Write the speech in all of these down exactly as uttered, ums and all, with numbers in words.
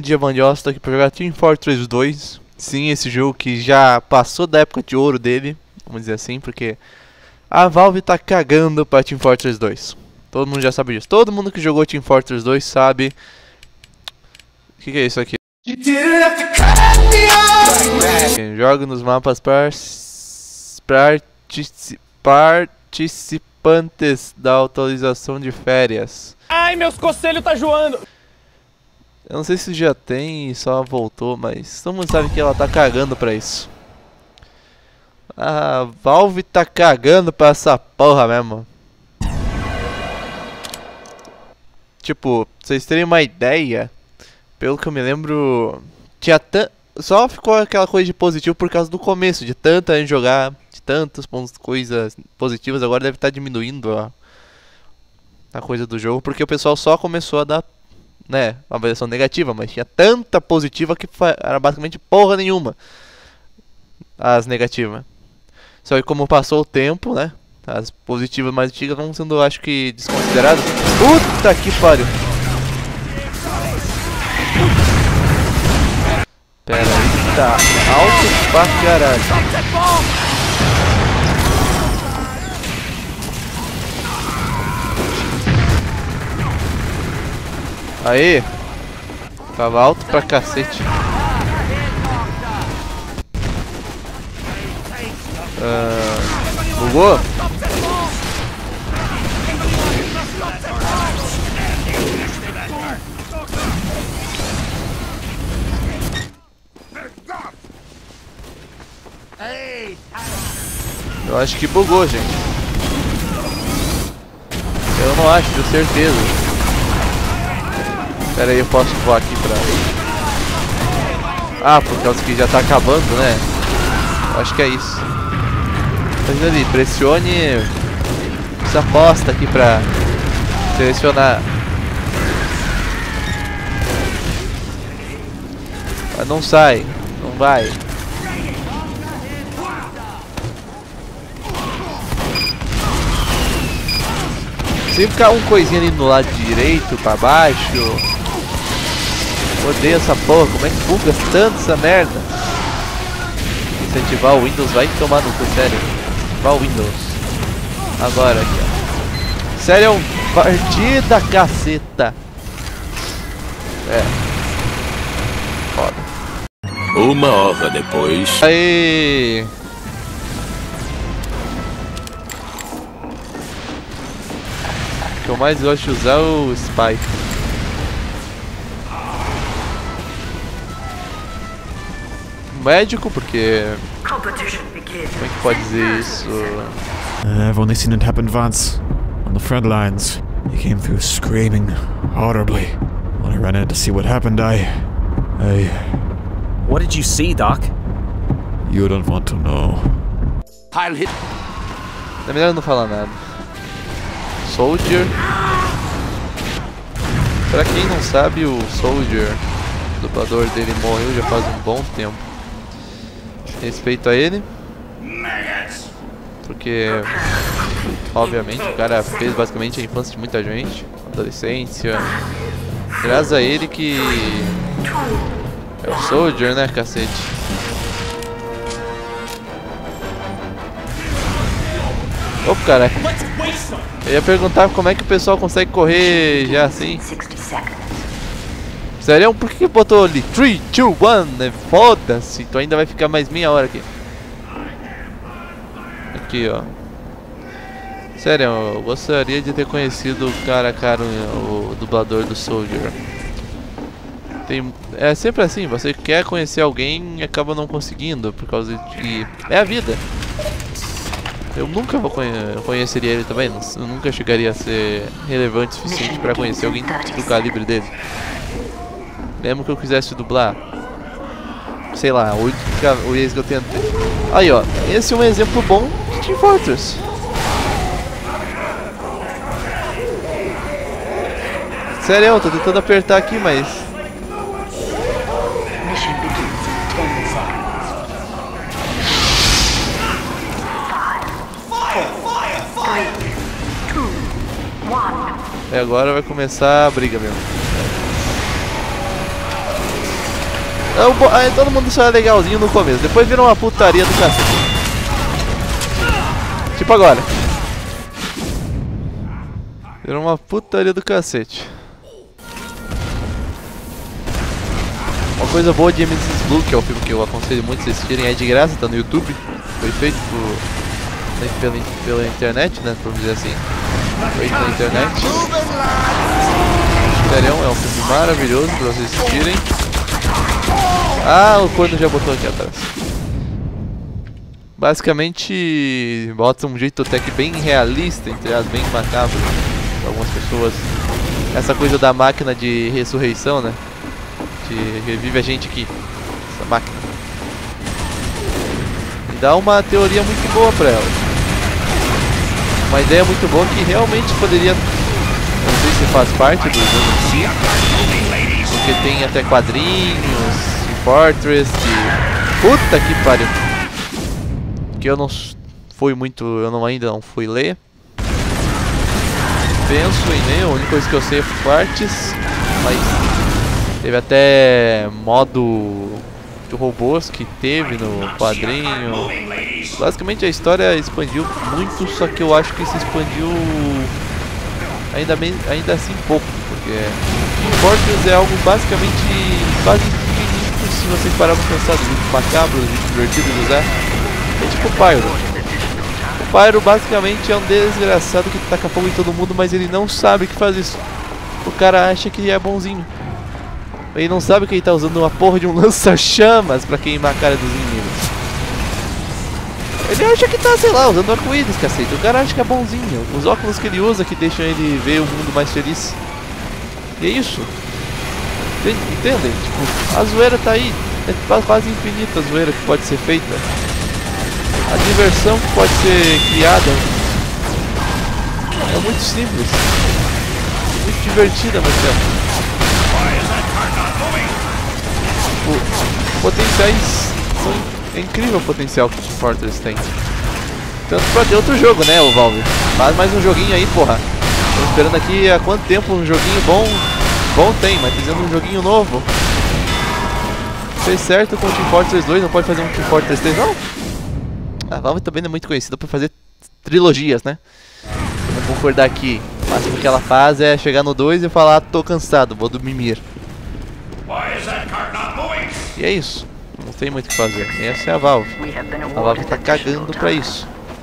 Diamandiosa, tô aqui pra jogar Team Fortress dois. Sim, esse jogo que já passou da época de ouro dele, vamos dizer assim, porque a Valve tá cagando pra Team Fortress dois. Todo mundo já sabe disso. Todo mundo que jogou Team Fortress dois sabe. O que, que é isso aqui? Quem joga nos mapas partici participantes da atualização de férias. Ai, meus conselhos tá joando! Eu não sei se já tem e só voltou, mas todo mundo sabe que ela tá cagando pra isso. A Valve tá cagando pra essa porra mesmo. Tipo, pra vocês terem uma ideia, pelo que eu me lembro, tinha tan só ficou aquela coisa de positivo por causa do começo, de tanta gente jogar, de tantas coisas positivas. Agora deve estar diminuindo a, a coisa do jogo, porque o pessoal só começou a dar, né, uma avaliação negativa, mas tinha tanta positiva que era basicamente porra nenhuma as negativas. Só que como passou o tempo, né, as positivas mais antigas vão sendo, acho que, desconsideradas. Puta que pariu! Pera aí, tá alto pra caralho. Aê! Tava alto pra cacete. Ah, bugou? Eu acho que bugou, gente. Eu não acho, tenho certeza. Pera aí, eu posso voar aqui pra... Ah, por causa que já tá acabando, né? Eu acho que é isso. Mas ali, pressione essa aposta aqui pra selecionar. Mas não sai, não vai. Se ficar um coisinha ali no lado direito, pra baixo. Odeio essa porra, como é que buga tanto essa merda? Incentivar o Windows, vai tomar no cu, sério. Ativar o Windows. Agora aqui, ó. Sério, partida caceta. É. Foda. Uma hora depois. Aí. O que eu mais gosto de usar é o Spike. Médico, porque... Como é que pode dizer isso? Uh, I've only seen it happen once. On the front lines. He came through screaming audibly. When I ran in to see what happened, I... I... What did you see, Doc? You don't want to know. I'll hit. É melhor não falar nada. Soldier. Pra quem não sabe, o Soldier, o dublador dele, morreu já faz um bom tempo. Respeito a ele, porque obviamente o cara fez basicamente a infância de muita gente, adolescência. Graças a ele que é o Soldier, né, cacete. Opa, cara. Eu ia perguntar como é que o pessoal consegue correr já assim. Sério, por que botou ali três, dois, um? Foda-se, tu ainda vai ficar mais meia hora aqui. Aqui, ó. Sério, eu gostaria de ter conhecido o cara a cara, o dublador do Soldier. Tem, é sempre assim, você quer conhecer alguém e acaba não conseguindo, por causa de que é a vida. Eu nunca vou conhe conheceria ele também, eu nunca chegaria a ser relevante o suficiente pra conhecer alguém do calibre dele. Mesmo que eu quisesse dublar, sei lá, oito vezes que eu tentei. Aí, ó, esse é um exemplo bom de Team Fortress. Sério, eu tô tentando apertar aqui, mas... É, agora vai começar a briga mesmo. É o bo... Aí todo mundo só é legalzinho no começo, depois vira uma putaria do cacete. Tipo agora. Vira uma putaria do cacete. Uma coisa boa de missus Blue, que é o filme que eu aconselho muito vocês assistirem, é de graça, tá no YouTube. Foi feito por... pela, pela internet, né, por dizer assim. Feito na internet. Misterião é um filme maravilhoso pra vocês assistirem. Ah, o corno já botou aqui atrás. Basicamente, bota um jeito até que bem realista, entre as bem macabro para algumas pessoas. Essa coisa da máquina de ressurreição, né? Que revive a gente aqui. Essa máquina. E dá uma teoria muito boa pra ela. Uma ideia muito boa que realmente poderia... Não sei se faz parte do jogo em si, porque tem até quadrinhos, Fortress, que... Puta que pariu! Que eu não fui muito... Eu não, ainda não fui ler. Penso em ler, a única coisa que eu sei é Fortress, mas... Teve até modo de robôs que teve no quadrinho. Basicamente a história expandiu muito, só que eu acho que se expandiu ainda, bem, ainda assim pouco, porque Fortress é algo basicamente quase infinito se vocês pararem pra pensar, do jeito macabro, do jeito divertido de usar. É tipo o Pyro. O Pyro basicamente é um desgraçado que taca fogo em todo mundo, mas ele não sabe que faz isso. O cara acha que é bonzinho. Ele não sabe que ele tá usando uma porra de um lança-chamas pra queimar a cara dos inimigos. Ele acha que tá, sei lá, usando arco-íris, cacete. O cara acha que é bonzinho. Os óculos que ele usa que deixam ele ver o mundo mais feliz. E é isso. Entendem? Tipo, a zoeira tá aí. É quase infinita a zoeira que pode ser feita. A diversão que pode ser criada é muito simples. Muito divertida, meu tempo. Potenciais são... É incrível o potencial que o Team Fortress tem. Tanto pra ter outro jogo, né, o Valve? Faz mais um joguinho aí, porra. Tô esperando aqui há quanto tempo um joguinho bom. Bom tem, mas fazendo um joguinho novo. Fez certo com o Team Fortress dois, não pode fazer um Team Fortress três, não? A Valve também não é muito conhecida por fazer trilogias, né? Vamos concordar aqui. O máximo que ela faz é chegar no dois e falar: tô cansado, vou do mimir. E é isso. Não tem muito o que fazer. Essa é a Valve. A Valve tá cagando pra isso.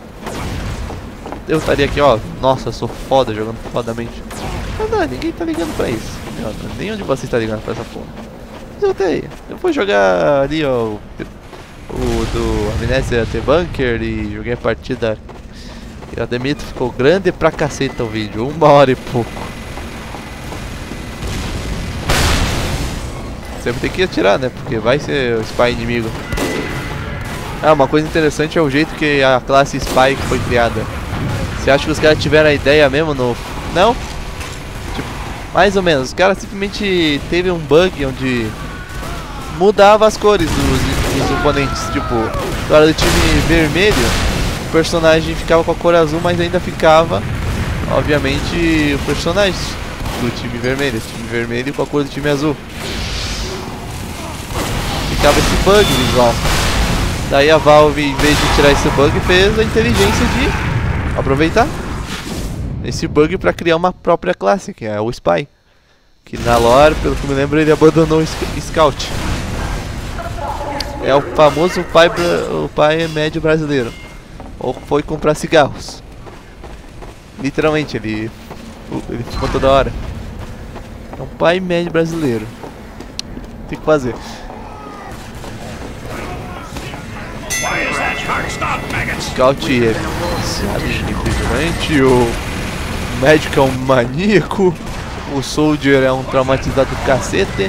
Eu estaria aqui, ó. Nossa, eu sou foda jogando fodamente. Mas não, ninguém tá ligando pra isso. Não, nem onde você tá ligando pra essa porra. Mas eu tenho. Eu vou jogar ali, ó. O do Amnesia The Bunker e joguei a partida. Eu admito, ficou grande pra caceta o vídeo. Uma hora e pouco. Sempre tem que atirar, né? Porque vai ser o Spy inimigo. Ah, uma coisa interessante é o jeito que a classe Spy foi criada. Você acha que os caras tiveram a ideia mesmo no... Não? Tipo, mais ou menos. Os caras simplesmente teve um bug onde mudava as cores dos, dos oponentes. Tipo, na hora do time vermelho, o personagem ficava com a cor azul, mas ainda ficava, obviamente, o personagem do time vermelho. O time vermelho com a cor do time azul. Ficava esse bug visual. Daí a Valve, em vez de tirar esse bug, fez a inteligência de aproveitar esse bug para criar uma própria classe, que é o Spy. Que na lore, pelo que me lembro, ele abandonou o Scout. É o famoso pai, o pai médio brasileiro. Ou foi comprar cigarros. Literalmente, ele, ele ficou toda hora. É um pai médio brasileiro. Tem que fazer. Scout é, sabe, simplesmente o médico é um maníaco, o Soldier é um traumatizado do cacete,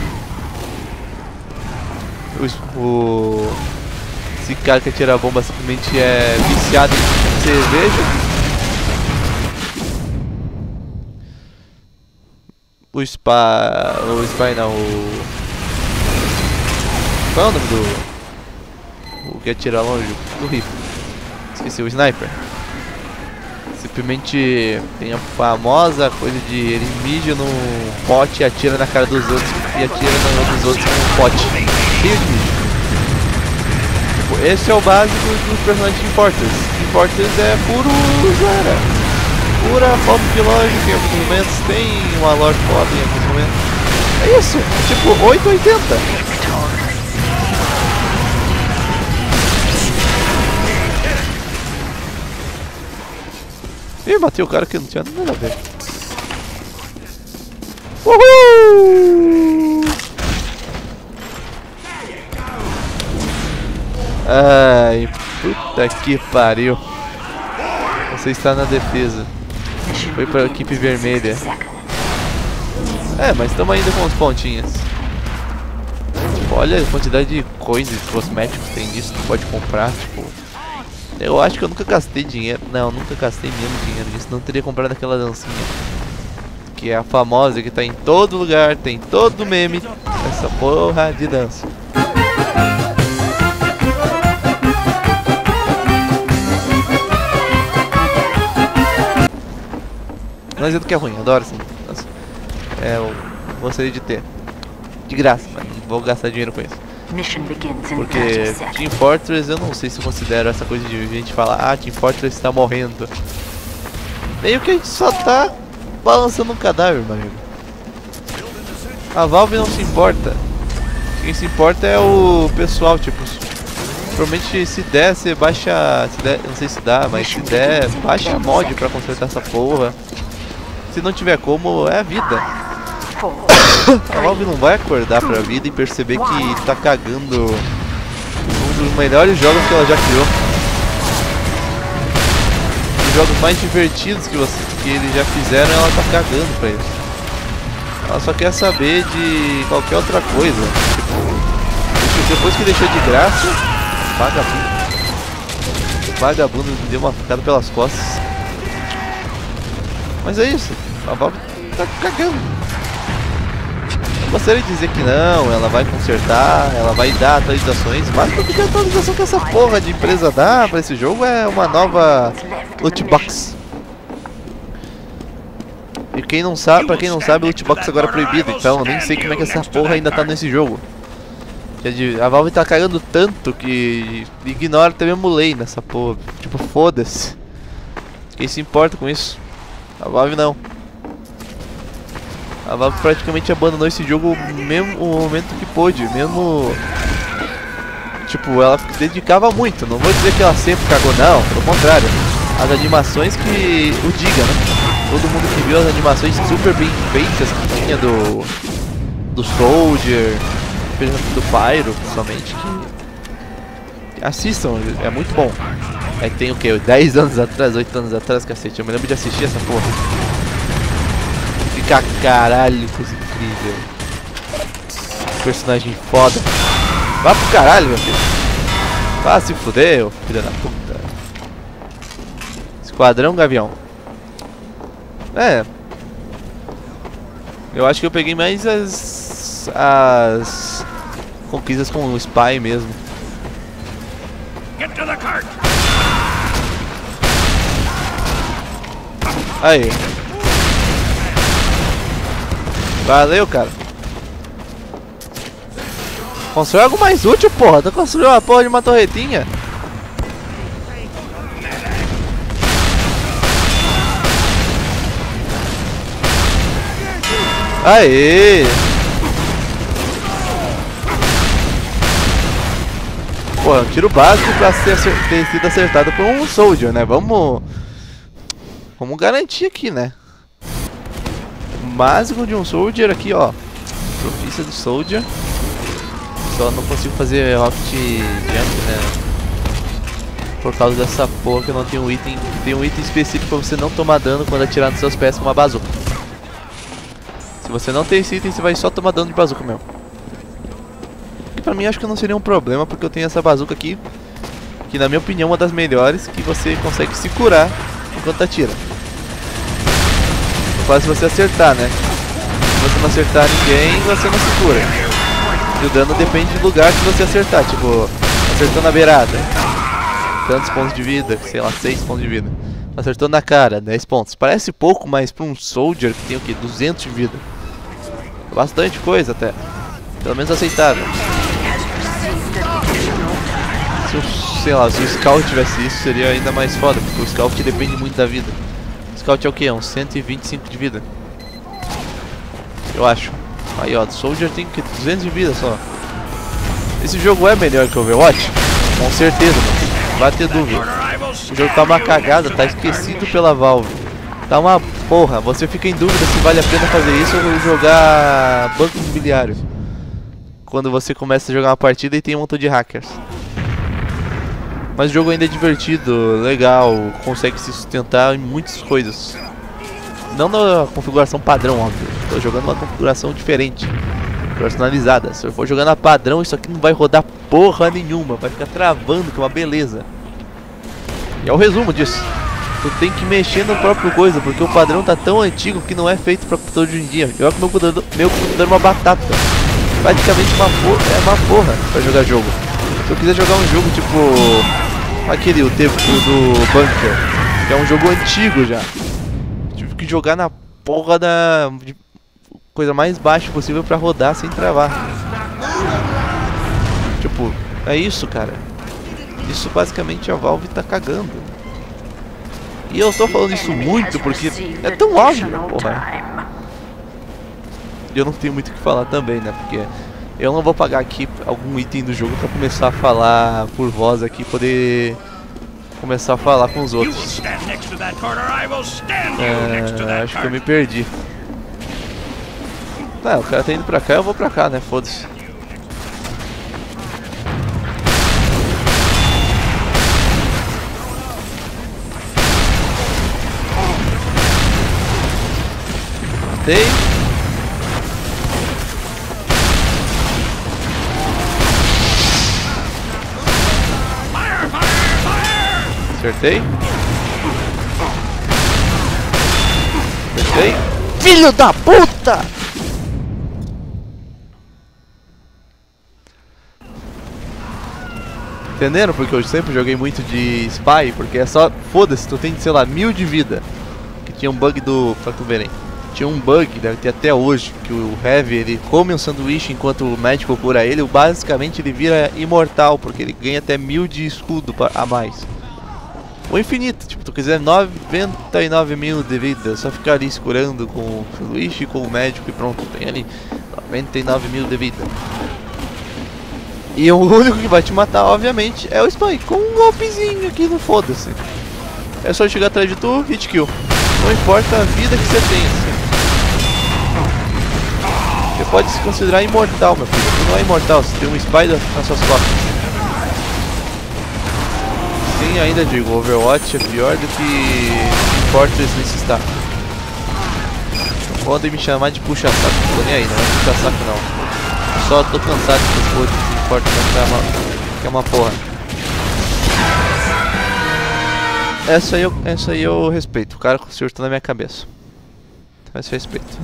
o, o esse cara que atira a bomba simplesmente é viciado em cerveja. O Spa, o Spy não, o... Qual é o nome do... O que atira longe do rifle? Esqueci, o Sniper. Simplesmente tem a famosa coisa de ele mija num pote e atira na cara dos outros e atira na cara dos outros com um pote cheio de mijo. Tipo, esse é o básico dos personagens de Team Fortress. Team Fortress é puro Zara. Pura falta de lógica em alguns momentos, tem uma lore foda em alguns momentos. É isso, tipo oito oitenta. Ih, matei o cara que não tinha nada a ver. Uhul! Ai, puta que pariu. Você está na defesa. Foi para a equipe vermelha. É, mas estamos ainda com os pontinhos. Tipo, olha a quantidade de coisas, cosméticos que tem disso, que pode comprar, tipo... Eu acho que eu nunca gastei dinheiro. Não, nunca gastei mesmo dinheiro disso. Não teria comprado aquela dancinha. Que é a famosa, que tá em todo lugar, tem todo meme. Essa porra de dança. Não é do que é ruim, adoro essa dança. É, eu gostaria de ter. De graça, mas não vou gastar dinheiro com isso. Porque Team Fortress eu não sei se eu considero essa coisa de gente falar, ah, Team Fortress está morrendo. Meio que a gente só tá balançando um cadáver, meu amigo. A Valve não se importa. Quem se importa é o pessoal, tipo, provavelmente se der, você baixa, se der, não sei se dá, mas se der, baixa mod pra consertar essa porra. Se não tiver como, é a vida. A Valve não vai acordar pra vida e perceber que tá cagando um dos melhores jogos que ela já criou. Os jogos mais divertidos que, você, que eles já fizeram, ela tá cagando pra isso. Ela só quer saber de qualquer outra coisa. Tipo, depois que deixou de graça, vagabundo. O vagabundo me deu uma facada pelas costas. Mas é isso, a Valve tá cagando. Gostaria de dizer que não, ela vai consertar, ela vai dar atualizações, mas porque a atualização que essa porra de empresa dá pra esse jogo é uma nova loot box. E quem não sabe, pra quem não sabe, loot box agora é proibido, então eu nem sei como é que essa porra ainda tá nesse jogo. A Valve tá cagando tanto que ignora até mesmo lei nessa porra, tipo, foda-se. Quem se importa com isso? A Valve não. A Valve praticamente abandonou esse jogo mesmo o momento que pôde, mesmo... Tipo, ela dedicava muito, não vou dizer que ela sempre cagou, não, pelo contrário. As animações que o diga, né? Todo mundo que viu as animações super bem feitas que tinha do... Do Soldier, do Pyro, principalmente, que... Assistam, é muito bom. Aí tem o que? dez anos atrás, oito anos atrás, cacete, eu me lembro de assistir essa porra. Fica caralho, coisa incrível. Personagem foda. Vá pro caralho, meu filho. Vá se fuder, filho da puta. Esquadrão Gavião. É. Eu acho que eu peguei mais as... As... conquistas com o Spy mesmo. Aí. Valeu, cara. Constrói algo mais útil, porra. Tá construindo uma porra de uma torretinha. Aê! Pô, é um tiro básico pra ser, ter sido acertado por um Soldier, né? Vamos... Vamos garantir aqui, né? Básico de um Soldier aqui, ó. Profícia do Soldier. Só não consigo fazer Rocket Jump, né? Por causa dessa porra que eu não tenho um item. Tem um item específico pra você não tomar dano quando atirar nos seus pés com uma bazuca. Se você não tem esse item, você vai só tomar dano de bazuca mesmo. E pra mim acho que não seria um problema, porque eu tenho essa bazuca aqui, que na minha opinião é uma das melhores, que você consegue se curar enquanto atira. Quase se você acertar, né? Se você não acertar ninguém, você não se cura. E o dano depende do lugar que você acertar. Tipo, acertou na beirada, tantos pontos de vida, sei lá, seis pontos de vida. Acertou na cara, dez pontos. Parece pouco, mas pra um Soldier que tem o que? duzentos de vida. Bastante coisa até. Pelo menos aceitável. Se o, sei lá, se o Scout tivesse isso, seria ainda mais foda, porque o Scout depende muito da vida. O Scout é o que? É uns cento e vinte e cinco de vida. Eu acho. Aí ó, o Soldier tem que duzentos de vida só. Esse jogo é melhor que o Overwatch? Com certeza, não vai ter dúvida. O jogo tá uma cagada, tá esquecido pela Valve. Tá uma porra, você fica em dúvida se vale a pena fazer isso ou jogar Banco Imobiliário. Quando você começa a jogar uma partida e tem um montão de hackers. Mas o jogo ainda é divertido, legal, consegue se sustentar em muitas coisas. Não na configuração padrão, óbvio. Tô jogando uma configuração diferente, personalizada. Se eu for jogando a padrão, isso aqui não vai rodar porra nenhuma. Vai ficar travando, que é uma beleza. E é o resumo disso. Tu tem que mexer no próprio coisa, porque o padrão tá tão antigo que não é feito pra computador de hoje em dia. Eu acho que meu computador, meu computador é uma batata. Praticamente uma porra, é uma porra pra jogar jogo. Se eu quiser jogar um jogo tipo aquele, o tempo do Bunker, que é um jogo antigo já, tive que jogar na porra da coisa mais baixa possível pra rodar sem travar. Tipo, é isso, cara. Isso basicamente a Valve tá cagando. E eu tô falando isso muito porque é tão óbvio, porra. E eu não tenho muito o que falar também, né? Porque eu não vou pagar aqui algum item do jogo pra começar a falar por voz aqui, poder começar a falar com os outros. É, acho que eu me perdi. Ah, o cara tá indo pra cá, eu vou pra cá, né? Foda-se. Matei. Acertei. Acertei. Filho da puta! Entenderam? Porque eu sempre joguei muito de Spy, porque é só... Foda-se, tu tem, sei lá, mil de vida. Que tinha um bug do... Pra tu verem. Tinha um bug, deve ter até hoje, que o Heavy, ele come um sanduíche enquanto o médico cura ele. Basicamente ele vira imortal, porque ele ganha até mil de escudo a mais. Ou infinito, tipo, tu quiser noventa e nove mil de vida, só ficar ali se curando com o sanduíche, com o médico e pronto, tem ali noventa e nove mil de vida. E o único que vai te matar, obviamente, é o Spy, com um golpezinho aqui no foda-se. É só chegar atrás de tu, hit kill. Não importa a vida que você tem, assim. Você pode se considerar imortal, meu filho. Você não é imortal, você tem um Spy nas suas costas. Sim, ainda digo, Overwatch é pior do que Fortress nesse estado. Podem me chamar de puxa-saco, não tô nem aí, não é puxa-saco não. Só tô cansado dessas coisas de Fortress, que é uma, que é uma porra. Essa aí, eu, essa aí eu respeito, o cara surtou na minha cabeça. Esse respeito.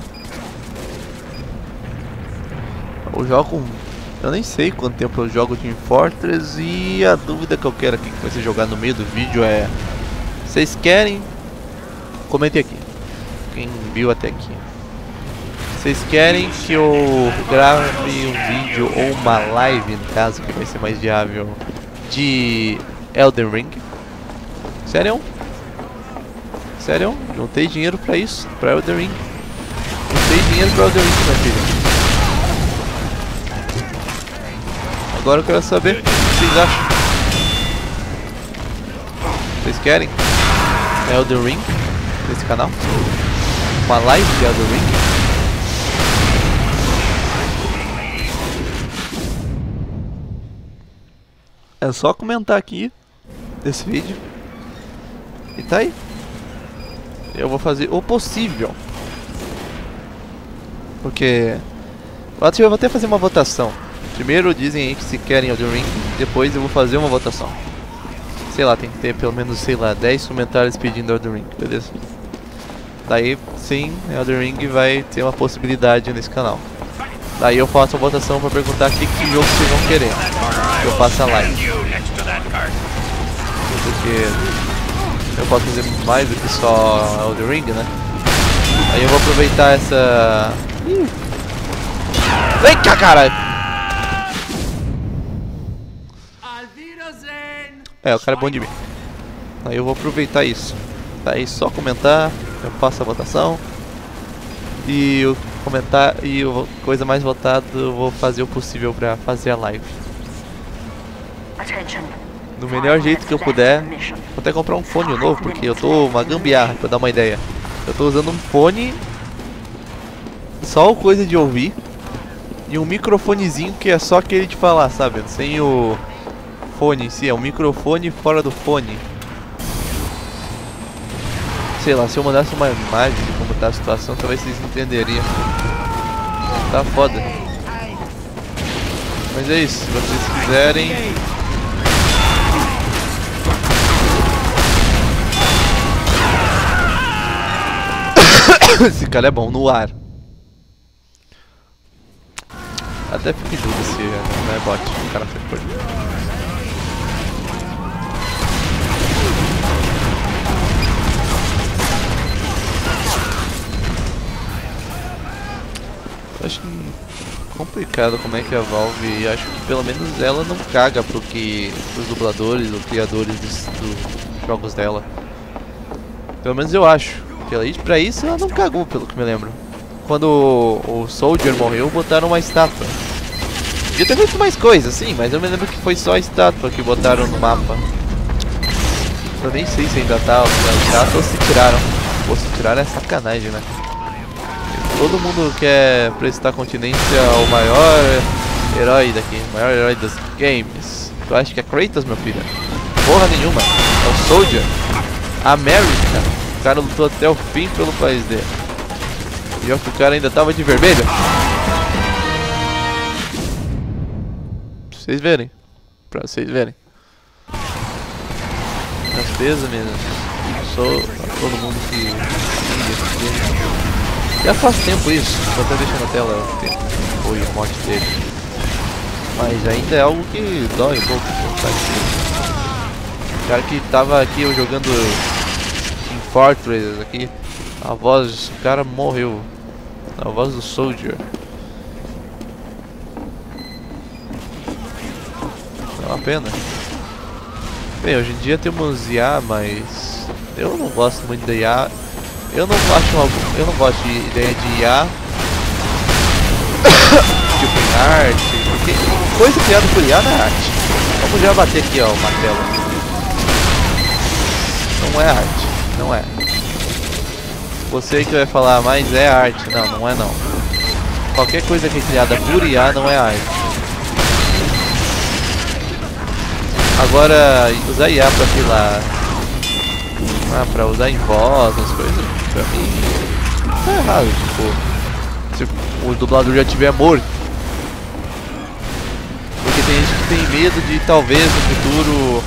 Eu jogo... Eu nem sei quanto tempo eu jogo Team Fortress e a dúvida que eu quero aqui que vai ser jogar no meio do vídeo é... Vocês querem? Comentem aqui. Quem viu até aqui. Vocês querem que eu grave um vídeo ou uma live, no caso, que vai ser mais viável, de Elden Ring? Sério? Sério? Não tem dinheiro pra isso, pra Elden Ring. Não tem dinheiro pra Elden Ring, minha filha. Agora eu quero saber o que vocês acham. Vocês querem Elden Ring nesse canal? Uma live de Elden Ring? É só comentar aqui nesse vídeo. E tá aí. Eu vou fazer o possível. Porque eu vou até fazer uma votação. Primeiro dizem aí que se querem Elden Ring, depois eu vou fazer uma votação. Sei lá, tem que ter pelo menos, sei lá, dez comentários pedindo Elden Ring, beleza? Daí, sim, Elden Ring vai ter uma possibilidade nesse canal. Daí eu faço a votação pra perguntar que, que jogo vocês vão querer. Eu faço a live. Porque eu posso fazer mais do que só Elden Ring, né? Aí eu vou aproveitar essa... Ih. Vem cá, caralho! É, o cara é bom de mim. Aí eu vou aproveitar isso. Aí só comentar, eu faço a votação. E o comentar e o coisa mais votada eu vou fazer o possível pra fazer a live. Do melhor jeito que eu puder. Vou até comprar um fone novo, porque eu tô uma gambiarra, pra dar uma ideia. Eu tô usando um fone, só coisa de ouvir, e um microfonezinho que é só aquele de falar, sabe? Sem o fone em si, é um microfone fora do fone. Sei lá, se eu mandasse uma imagem de como tá a situação, talvez vocês entenderiam. Tá foda. Mas é isso, se vocês quiserem... Esse cara é bom no ar. Até fico em dúvida se não é bot, o cara foi por ali. Acho complicado como é que a Valve, acho que pelo menos ela não caga pro que os dubladores ou criadores dos, dos jogos dela. Pelo menos eu acho. Porque ela, pra isso ela não cagou, pelo que me lembro. Quando o, o Soldier morreu, botaram uma estátua. Podia ter feito mais coisa, sim, mas eu me lembro que foi só a estátua que botaram no mapa. Eu nem sei se ainda tá a estátua ou se tiraram. Pô, se tiraram é sacanagem, né? Todo mundo quer prestar continência ao maior herói daqui, o maior herói dos games. Tu acha que é Kratos, meu filho? Porra nenhuma, é o Soldier. América. O cara lutou até o fim pelo país dele. E ó, que o cara ainda tava de vermelho. Pra vocês verem. Pra vocês verem. As pesas mesmo. Sou a todo mundo que... Já faz tempo isso, tô até deixando na tela o tempo foi a morte dele. Mas ainda é algo que dói um pouco. O cara que tava aqui eu jogando em Fortress aqui, a voz do cara morreu. A voz do Soldier. É uma pena. Bem, hoje em dia temos I A, mas eu não gosto muito da I A. Eu não acho uma, eu não gosto de ideia de I A tipo em arte, porque coisa criada por I A não é arte. Vamos já bater aqui, ó, o martelo. Não é arte, não é. Você que vai falar, mas é arte. Não, não é não. Qualquer coisa que é criada por I A não é arte. Agora, usar I A pra, sei lá, ah, pra usar em voz, as coisas, pra mim tá errado, tipo, se o dublador já tiver morto. Porque tem gente que tem medo de talvez no futuro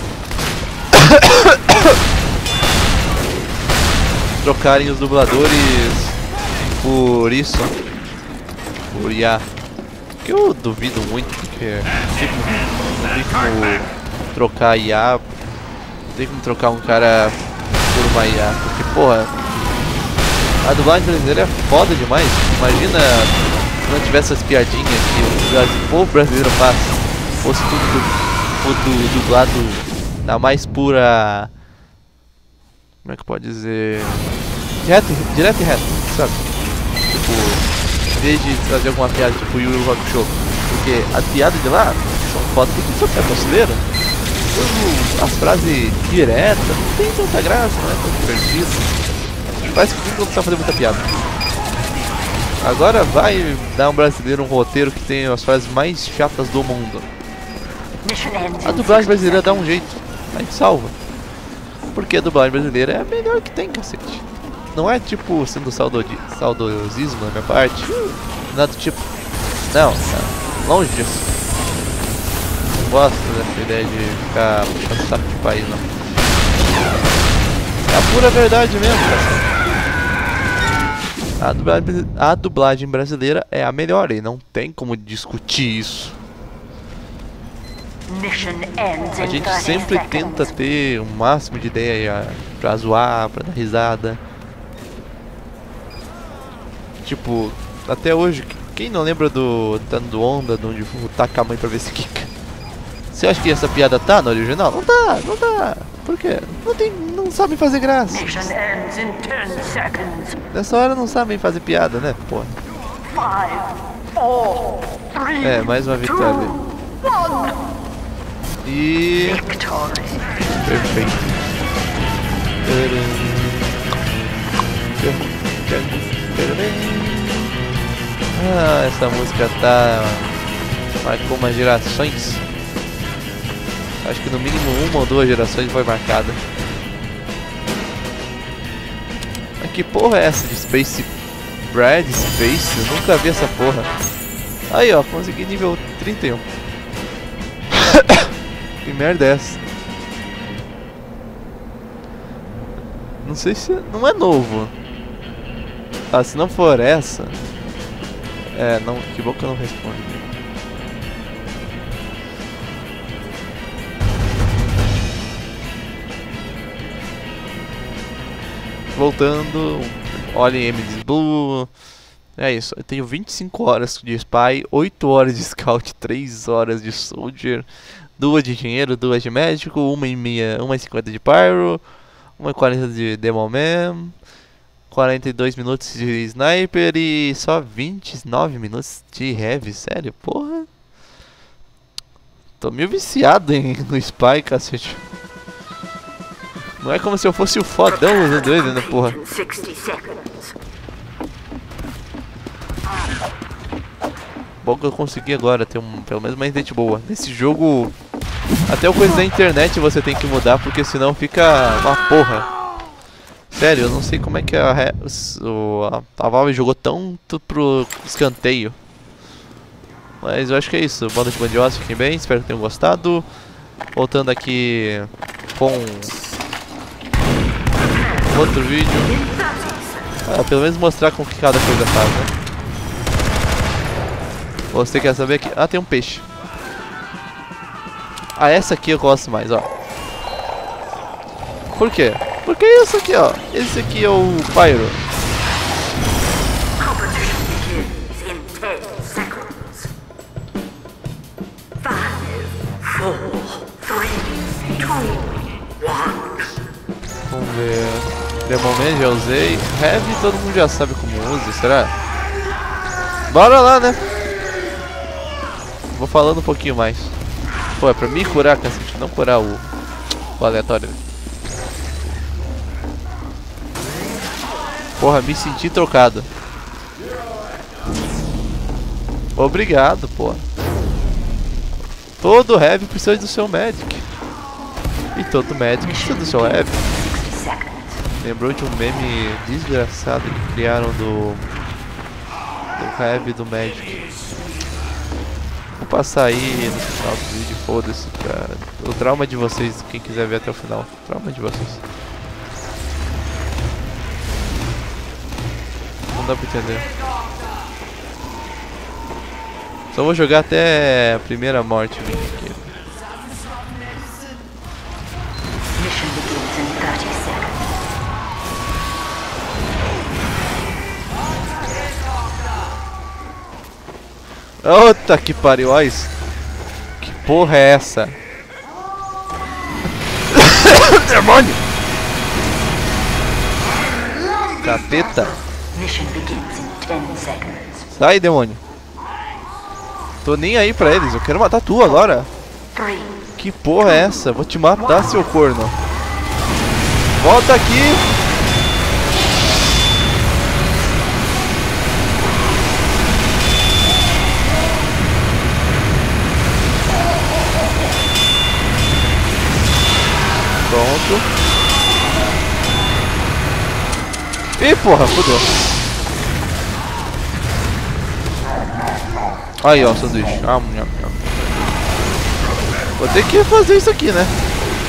trocarem os dubladores por isso, por I A. Que eu duvido muito, porque tipo, não tem como trocar I A, não tem como trocar um cara por uma I A, porque porra, a dublagem brasileira é foda demais. Imagina se não tivesse essas piadinhas que o, Brasil, o povo brasileiro faz, fosse tudo, tudo dublado da mais pura, como é que pode dizer, direto, direto e reto, sabe? Tipo, em vez de trazer alguma piada tipo Yu Yu Hakusho, porque as piadas de lá são foda porque só é brasileiro. As frases diretas, não tem tanta graça, não é tão divertido. Parece que todo mundo tá fazendo muita piada. Agora vai dar um brasileiro um roteiro que tem as frases mais chatas do mundo. A dublagem brasileira dá um jeito, a gente salva. Porque a dublagem brasileira é a melhor que tem, cacete. Não é tipo sendo saudosismo da minha parte, nada do tipo. Não, tá longe disso. Não gosto dessa ideia de ficar puxando saco de país, não. É a pura verdade mesmo, cara. A dublagem, a dublagem brasileira é a melhor e não tem como discutir isso. A gente sempre tenta ter o máximo de ideia pra zoar, pra dar risada. Tipo, até hoje, quem não lembra do Dando Onda, de onde taca a mãe pra ver se quica? Você acha que essa piada tá no original? Não tá, não tá. Por quê? Não tem, não sabem fazer graça. Nessa hora não sabem fazer piada, né, porra? É, mais uma vitória. E... perfeito. Ah, essa música tá... marcou umas gerações. Acho que no mínimo uma ou duas gerações foi marcada. Mas que porra é essa de Space Brad Space? Eu nunca vi essa porra. Aí ó, consegui nível trinta e um. Que merda é essa? Não sei se... não é novo. Ah, se não for essa... é, não, que bom que eu não respondo. Voltando, olhem Emily's Blue. É isso, eu tenho vinte e cinco horas de Spy, oito horas de Scout, três horas de Soldier, duas de Engenheiro, duas de Médico, uma e meia, uma e cinquenta de Pyro, uma e quarenta de Demoman, quarenta e dois minutos de Sniper e só vinte e nove minutos de Heavy, sério, porra. Tô meio viciado em, no Spy, cacete. Não é como se eu fosse o fodão usando ele, né, porra? Bom que eu consegui agora ter um, pelo menos uma idade boa. Nesse jogo, até o coisa da internet você tem que mudar, porque senão fica uma porra. Sério, eu não sei como é que a, a, a Valve jogou tanto pro escanteio. Mas eu acho que é isso. Boa noite, bandiosos, fiquem bem, espero que tenham gostado. Voltando aqui com... outro vídeo. Ah, pelo menos mostrar como que cada coisa faz, né? Você quer saber aqui? Ah, tem um peixe. Ah, essa aqui eu gosto mais, ó. Por quê? Porque isso aqui, ó. Esse aqui é o Pyro. Vamos ver. Demoman já usei. Heavy todo mundo já sabe como usa, será? Bora lá, né? Vou falando um pouquinho mais. Pô, é pra me curar, cacete, não curar o, o aleatório. Porra, me senti trocado. Obrigado, porra. Todo Heavy precisa do seu Medic. E todo Medic precisa do seu Heavy. Lembrou de um meme desgraçado que criaram do do Heavy do Magic. Vou passar aí no final do vídeo, foda-se, cara. O trauma de vocês, quem quiser ver até o final. O trauma de vocês. Não dá pra entender. Só vou jogar até a primeira morte minha aqui. Ota que pariu, olha isso. Que porra é essa? Demônio! Capeta! Sai, demônio! Tô nem aí pra eles, eu quero matar tu agora! Que porra é essa? Vou te matar, seu corno! Volta aqui! Pronto. Ih, porra, fodeu. Aí, ó, sanduíche. Ah, minha, minha. Vou ter que fazer isso aqui, né?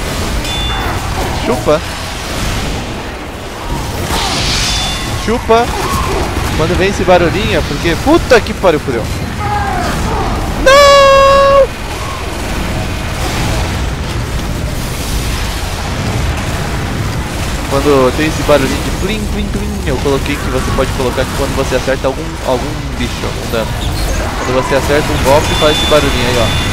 Chupa. Chupa. Quando vem esse barulhinho, porque... puta que pariu, fodeu. Não! Quando tem esse barulhinho de plim, plim, plim, eu coloquei que você pode colocar que quando você acerta algum, algum bicho, algum dano. Quando você acerta um golpe, faz esse barulhinho aí, ó.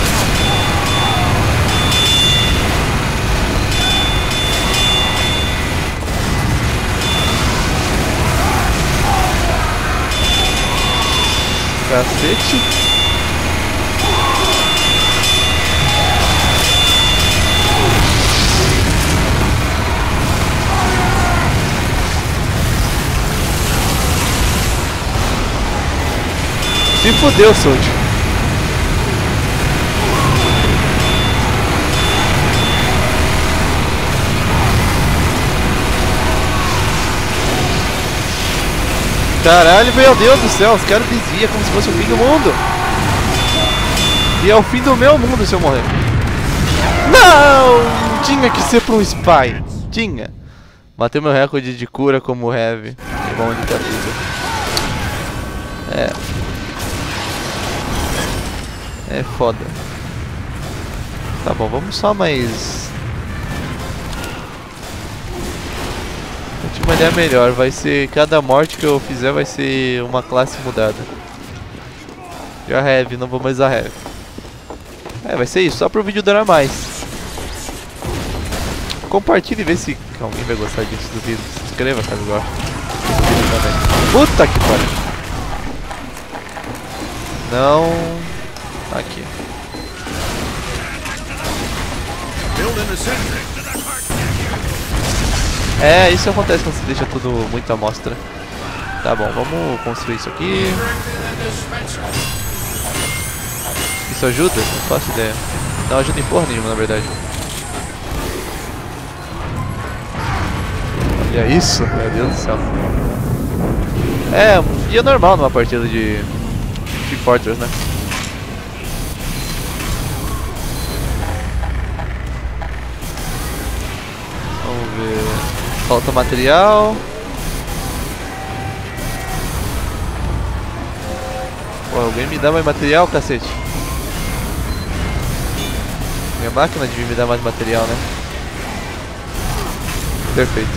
Cacete. Se fudeu, Soldier. Caralho, meu Deus do céu, os caras desviam como se fosse o fim do mundo. E é o fim do meu mundo se eu morrer. Não! Tinha que ser pra um spy. Tinha. Matei meu recorde de cura como heavy. Que bom de tá tudo. É. É foda. Tá bom, vamos só mais... Eu tinha uma ideia melhor, vai ser... Cada morte que eu fizer vai ser uma classe mudada. Já heavy, não vou mais usar heavy. É, vai ser isso, só pro vídeo durar mais. Compartilhe e vê se alguém vai gostar disso do vídeo. Se inscreva caso goste. Puta que pariu. Não... Aqui. É, isso acontece quando você deixa tudo muito à mostra. Tá bom, vamos construir isso aqui. Isso ajuda? Não faço ideia. Não ajuda em porra nenhuma, na verdade. Olha isso, meu Deus do céu. É, um dia normal numa partida de Team Fortress, né? Falta material. Pô, alguém me dá mais material, cacete? Minha máquina devia me dar mais material, né? Perfeito.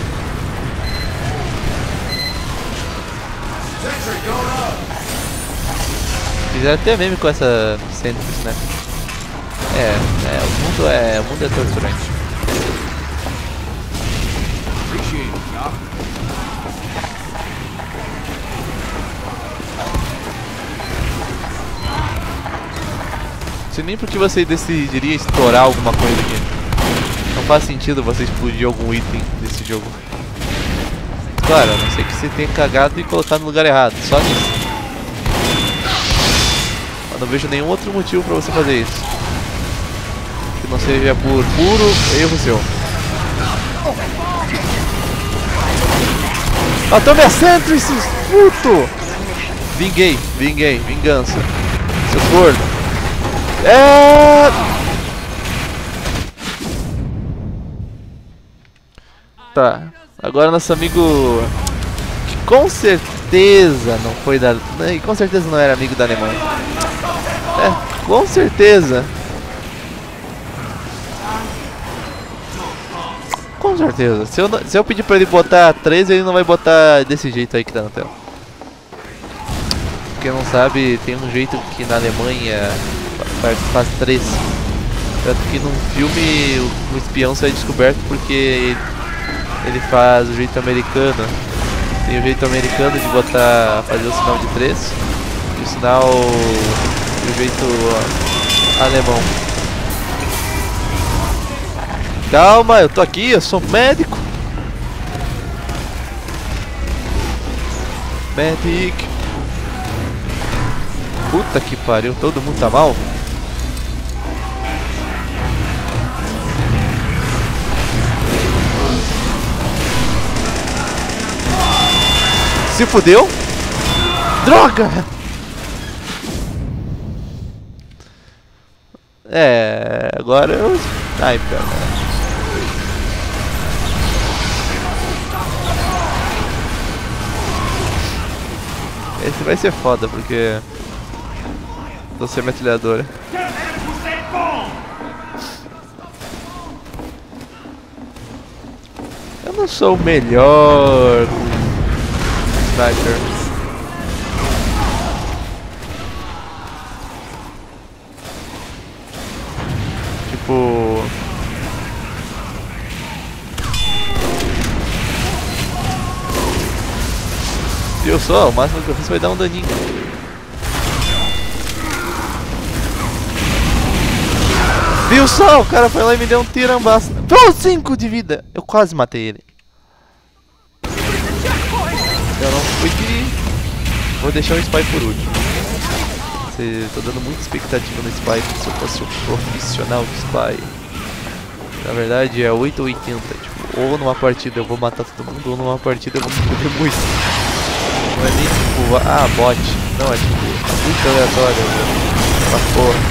Fizeram até meme com essa Sentries, né? É, é, o mundo é, o mundo é torturante. Não sei nem porque você decidiria estourar alguma coisa aqui. Não faz sentido você explodir algum item desse jogo. Claro, a não ser que você tenha cagado e colocado no lugar errado, só nisso. Eu não vejo nenhum outro motivo pra você fazer isso. Que não seja por puro erro seu. Matou minha Sentry, esses puto! Vinguei, vinguei, vingança. Seu gordo. É... Tá, agora nosso amigo... Que com certeza não foi da... E com certeza não era amigo da Alemanha. É, com certeza. Com certeza. Se eu, se eu pedir pra ele botar três, ele não vai botar desse jeito aí que tá na tela. Quem não sabe, tem um jeito que na Alemanha faz três. Tanto que num filme o, o espião sai descoberto porque ele, ele faz o jeito americano. Tem o jeito americano de botar, fazer o sinal de três. E o sinal, o jeito ó, alemão. Calma, eu tô aqui, eu sou médico. Medic. Puta que pariu, todo mundo tá mal? Se fudeu? Droga! É, agora eu... Ai, pera. Esse vai ser foda, porque... Você é metralhadora. Eu não sou o melhor sniper. Tipo... Viu só? O máximo que eu fiz foi dar um daninho. Viu só? O cara foi lá e me deu um tirambaço. Pô, cinco de vida. Eu quase matei ele. Eu não fui de... Vou deixar o Spy por último. Tô dando muita expectativa no Spy, como se eu fosse um profissional de Spy. Na verdade é oito ou oitenta. Tipo, ou numa partida eu vou matar todo mundo, ou numa partida eu vou me foder muito. Não é nem tipo, ah, bot. Não, é tipo, muito aleatório. Essa porra.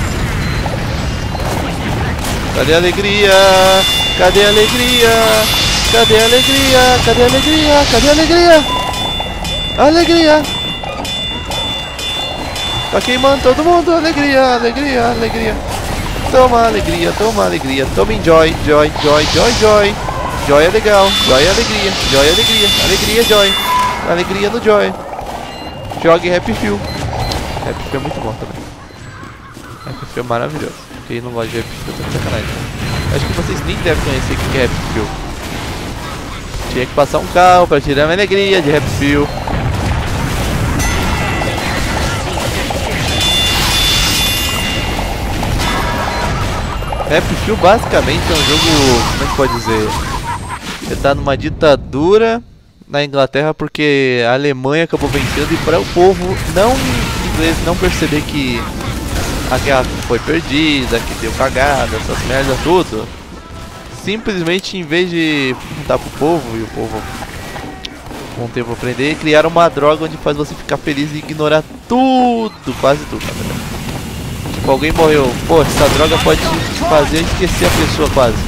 Cadê a alegria? Cadê a alegria? Cadê a alegria? Cadê a alegria? Cadê a alegria? Alegria! Tá queimando todo mundo, alegria, alegria, alegria. Toma alegria, toma alegria, toma enjoy, joy, joy, joy, joy. Joy é legal, joy é alegria, joy é alegria, alegria, joy. Alegria no joy. Jogue Happy Few. Happy Few é muito bom também. Happy Few é maravilhoso. Quem não gosta de Happy Few tá de sacanagem. Acho que vocês nem devem conhecer o que é Happy Few. Tinha que passar um carro pra tirar a minha alegria de Happy Few. Happy Few basicamente é um jogo, como é que pode dizer? Ele tá numa ditadura na Inglaterra porque a Alemanha acabou vencendo e para o povo não inglês não perceber que a guerra foi perdida, que deu cagada, essas merdas tudo, simplesmente em vez de perguntar pro povo e o povo com o tempo aprender, criaram uma droga onde faz você ficar feliz e ignorar tudo, quase tudo, na verdade. Tipo, alguém morreu, pô, essa droga pode fazer esquecer a pessoa quase.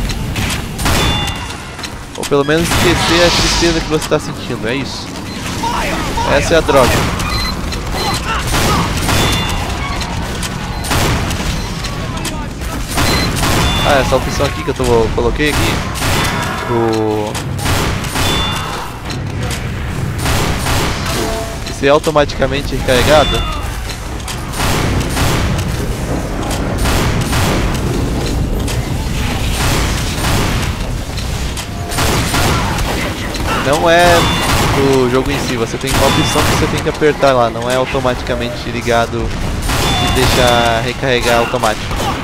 Ou pelo menos esquecer a tristeza que você está sentindo, é isso. Essa é a droga. Ah, essa opção aqui que eu tô, coloquei aqui pro... ser automaticamente recarregada. Não é do jogo em si, você tem uma opção que você tem que apertar lá, não é automaticamente ligado e deixar recarregar automático.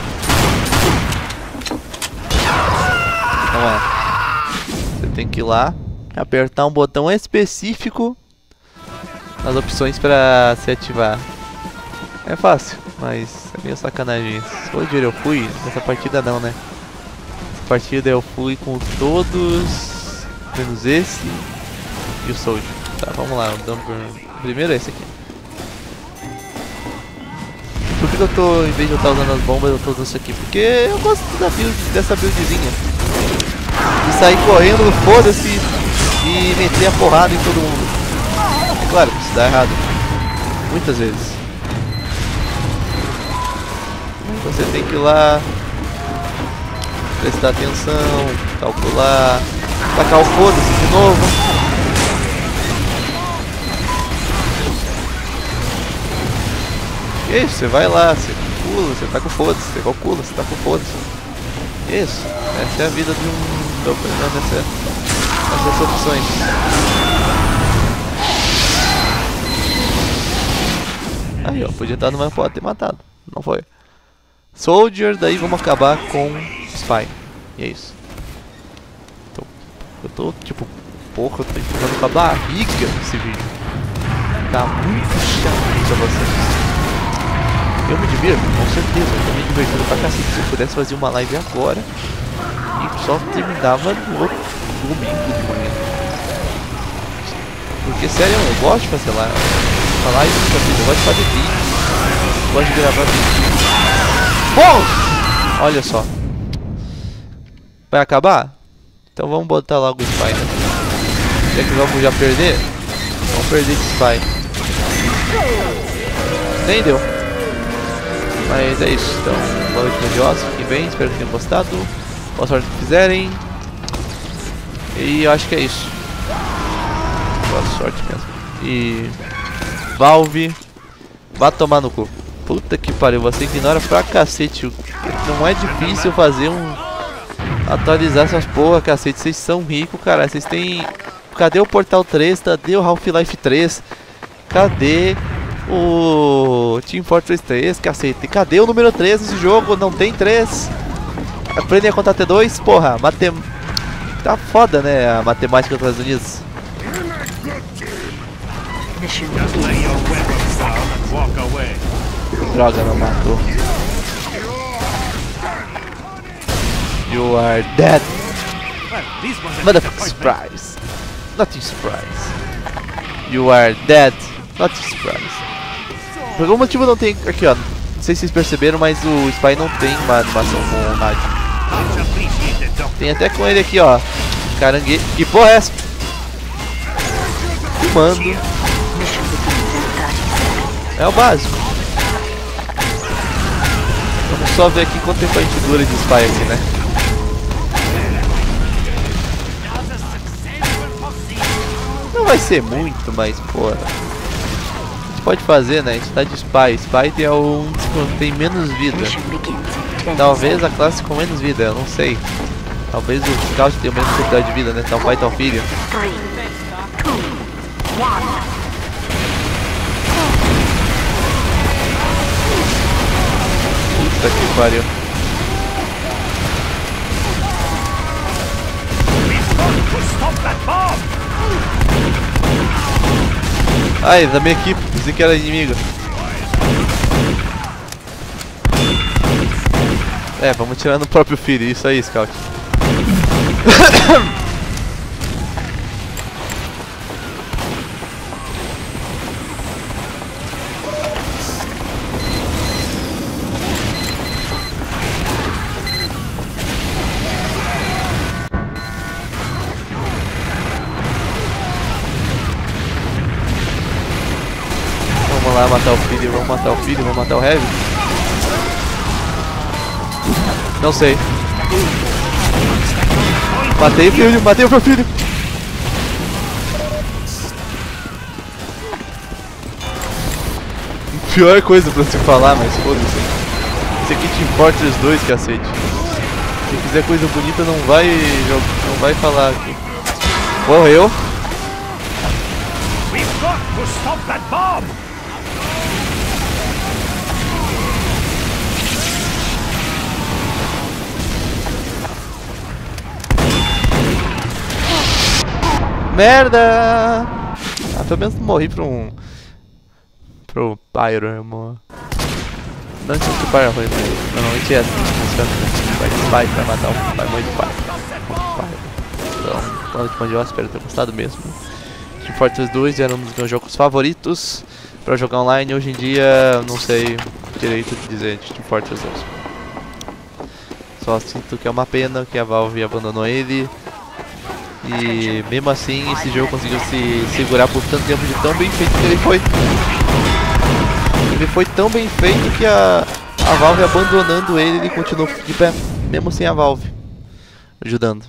Não é. Você tem que ir lá, apertar um botão específico nas opções para se ativar. É fácil, mas é meio sacanagem. Hoje eu fui, nessa partida não, né? Nessa partida eu fui com todos... menos esse e o Soldier. Tá, vamos lá, o Dumper. Primeiro é esse aqui. Por que eu tô, em vez de eu estar usando as bombas, eu tô usando isso aqui? Porque eu gosto da build, dessa buildzinha. De sair correndo, foda-se, e meter a porrada em todo mundo. É claro que isso dá errado. Muitas vezes. Você tem que ir lá, prestar atenção, calcular. Tacar o foda-se de novo. Isso, você vai lá, você pula, você tá com foda-se, você calcula, você tá com foda-se. Isso, essa é a vida de um Dumper, nessa, nessas opções. Aí ó, podia estar no meu pode ter matado, não foi. Soldier, daí vamos acabar com Spy. E é isso. Eu tô tipo, porra, eu tô empurrando com a barriga nesse vídeo. Tá muito chato pra vocês. Eu me divirto, com certeza, eu tô me divertindo pra cacete. Se eu pudesse fazer uma live agora e só terminava no outro domingo de manhã. Porque sério, eu gosto de fazer live. Falar live, eu gosto de fazer vídeo. Eu gosto de gravar vídeo. Bom! Olha só. Vai acabar? Então vamos botar logo o Spy, né? Já que vamos já perder, vamos perder esse Spy. Nem deu. Mas é isso, então boa noite, grandiosa, fiquem bem, espero que tenham gostado. Boa sorte que fizerem. E eu acho que é isso. Boa sorte mesmo. E... Valve... Vá tomar no cu. Puta que pariu, você ignora pra cacete. Não é difícil fazer um... Atualizar essas porra, cacete. Vocês são ricos, cara. Vocês têm... Cadê o Portal três? Cadê o Half-Life três? Cadê o Team Fortress três, cacete? Cadê o número três desse jogo? Não tem três. Aprendem a contar T dois? Porra, matem... Tá foda, né, a matemática dos Estados Unidos. Droga, não matou. You are dead. Motherfucking surprise. Nothing surprise. You are dead. Nothing surprise. Por algum motivo não tem... Aqui, ó. Não sei se vocês perceberam, mas o Spy não tem uma animação com o Nadio. Tem até com ele aqui, ó. Caranguejo. Que porra é essa? Filmando. É o básico. Vamos só ver aqui quanto tempo a gente dura de Spy aqui, né? Não vai ser muito, mas porra. A gente pode fazer, né? A gente tá de Spy. Spy tem, um, tem menos vida. Talvez a classe com menos vida, eu não sei. Talvez o Scout tenha menos quantidade de vida, né? Tal pai, tal filho. Puta que pariu. Ai, da minha equipe, pensei que era inimigo. É, vamos tirar no próprio filho, isso aí, Scout. Vamos lá matar o filho, vamos matar o filho, vamos matar o Heavy. Não sei. Matei o filho, matei o meu filho. Pior coisa pra se falar, mas foda-se. Esse aqui Team Fortress dois, cacete. Se quiser coisa bonita não vai não vai falar aqui. Morreu. We've got to stop that bomb! Merda! Ah, pelo menos não morri pra um... Pro Pyro, irmão. Não tinha que o Pyro é ruim, mas normalmente é assim que funciona, né? Vai de Spy pra matar um... Vai morrer de Pyro. Então, quando te mandei, eu espero ter gostado mesmo. Team Fortress dois era um dos meus jogos favoritos pra jogar online. Hoje em dia, não sei direito o que dizer de Team Fortress dois. Só sinto que é uma pena que a Valve abandonou ele. E mesmo assim esse jogo conseguiu se segurar por tanto tempo de tão bem feito que ele foi. Ele foi tão bem feito que a, a Valve abandonando ele, ele continuou de pé, mesmo sem a Valve ajudando.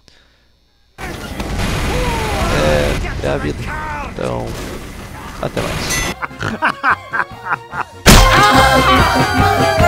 É, é a vida. Então, até mais.